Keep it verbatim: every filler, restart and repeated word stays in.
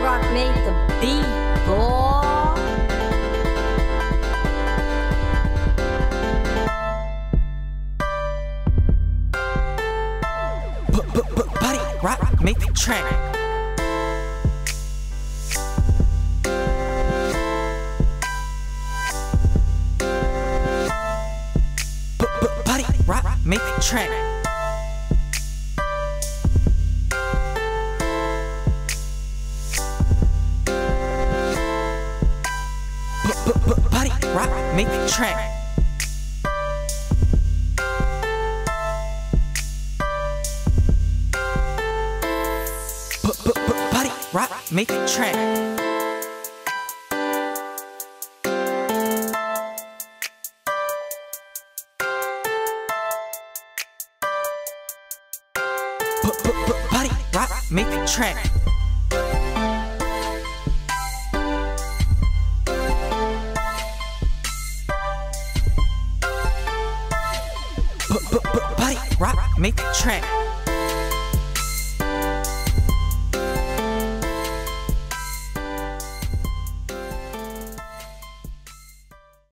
Bodyrock made the beat, boy. Bodyrock make the track. Bodyrock make the track. Bodyrock make the track. Bodyrock make the track. Bodyrock make the track. Bodyrock make the track.